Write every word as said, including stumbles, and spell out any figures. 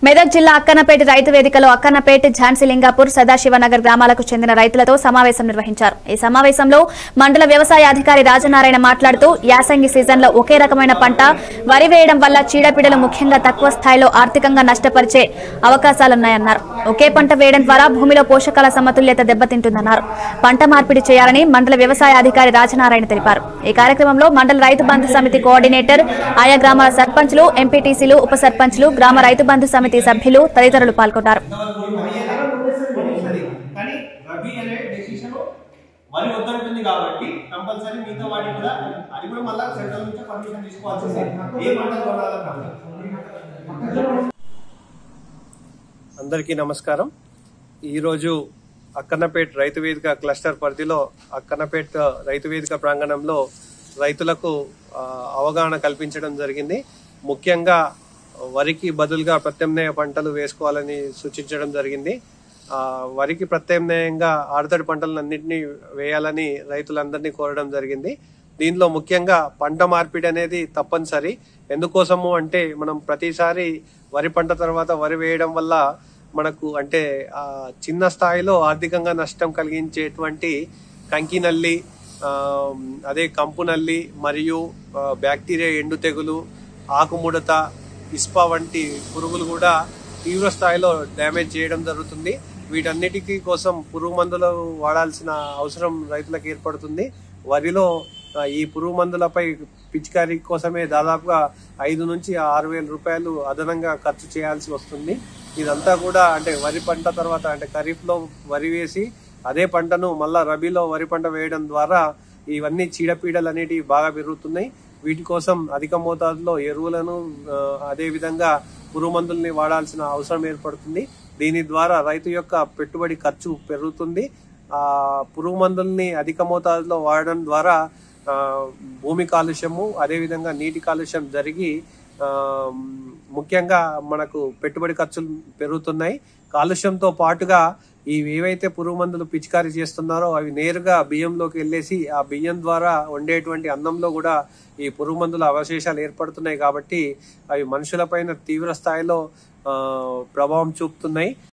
మెదక్ జిల్లా అక్కన్నపేట రైతు వేదికలో అక్కన్నపేట ఝాన్సీలింగాపూర్ సదాశివనగర్ గ్రామాలకు చెందిన రైతులతో సమావేశం నిర్వహించారు. ఈ సమావేశంలో మండల వ్యవసాయ అధికారి రాజనారాయణ మాట్లాడుతూ యాసంగి సీజన్లో ఒకే రకమైన పంట వరి వేయడం వల్ల చీడపీడలు ముఖ్యంగా తక్కువ స్థాయిలో ఆర్థికంగా నష్టపరిచే అవకాశాలున్నాయన్నారు. ఒకే పంట వేయడం ద్వారా భూమిలో పోషకాల సమతుల్యత దెబ్బతింటుందన్నారు. పంట మార్పిడి చేయాలని మండల వ్యవసాయ అధికారి రాజనారాయణ తెలిపారు. ఈ కార్యక్రమంలో మండల రైతు బంధు సమితి కోఆర్డినేటర్, ఆయా గ్రామాల సర్పంచ్లు, ఎంపీటీసీలు, ఉప సర్పంచ్లు, గ్రామ రైతు బంధు సమితి సభ్యులు తదితరులు పాల్గొన్నారు. అందరికీ నమస్కారం. ఈరోజు అక్కన్నపేట రైతు వేదిక క్లస్టర్ పరిధిలో అక్కన్నపేట రైతు వేదిక ప్రాంగణంలో రైతులకు అవగాహన కల్పించడం జరిగింది. ముఖ్యంగా వరికి బదులుగా ప్రత్యామ్నాయ పంటలు వేసుకోవాలని సూచించడం జరిగింది. ఆ వరికి ప్రత్యామ్నాయంగా ఆరుతడి పంటలన్నింటినీ వేయాలని రైతులందరినీ కోరడం జరిగింది. దీనిలో ముఖ్యంగా పంట మార్పిడి అనేది తప్పనిసరి. ఎందుకోసము అంటే మనం ప్రతిసారి వరి పంట తర్వాత వరి వేయడం వల్ల మనకు అంటే ఆ చిన్న స్థాయిలో ఆర్థికంగా నష్టం కలిగించేటువంటి కంకి నల్లి, అదే కంపు నల్లి మరియు బ్యాక్టీరియా ఎండు తెగులు, ఆకుముడత, ఇస్పా వంటి పురుగులు కూడా తీవ్ర స్థాయిలో డ్యామేజ్ చేయడం జరుగుతుంది. వీటన్నిటికీ కోసం పురుగు మందులు వాడాల్సిన అవసరం రైతులకు ఏర్పడుతుంది. వరిలో ఈ పురుగు మందులపై పిచికారీ కోసమే దాదాపుగా ఐదు నుంచి ఆరు వేల రూపాయలు అదనంగా ఖర్చు చేయాల్సి వస్తుంది. ఇదంతా కూడా అంటే వరి పంట తర్వాత అంటే ఖరీఫ్ లో వరి వేసి అదే పంటను మళ్ళా రబీలో వరి పంట వేయడం ద్వారా ఇవన్నీ చీడపీడలు అనేటివి బాగా పెరుగుతున్నాయి. వీటి కోసం అధిక మోతాదులో ఎరువులను అదే విధంగా పురుగు మందుల్ని వాడాల్సిన అవసరం ఏర్పడుతుంది. దీని ద్వారా రైతు యొక్క పెట్టుబడి ఖర్చు పెరుగుతుంది. ఆ పురుగు మందుల్ని అధిక మోతాదులో వాడడం ద్వారా భూమి కాలుష్యము అదే విధంగా నీటి కాలుష్యం జరిగి ఆ ముఖ్యంగా మనకు పెట్టుబడి ఖర్చులు పెరుగుతున్నాయి. కాలుష్యంతో పాటుగా ఈ ఏవైతే పురుగు మందులు పిచికారీ చేస్తున్నారో అవి నేరుగా బియ్యంలోకి వెళ్ళేసి ఆ బియ్యం ద్వారా వండేటువంటి అన్నంలో కూడా ఈ పురుగు మందుల అవశేషాలు ఏర్పడుతున్నాయి. కాబట్టి అవి మనుషులపైన తీవ్ర స్థాయిలో ప్రభావం చూపుతున్నాయి.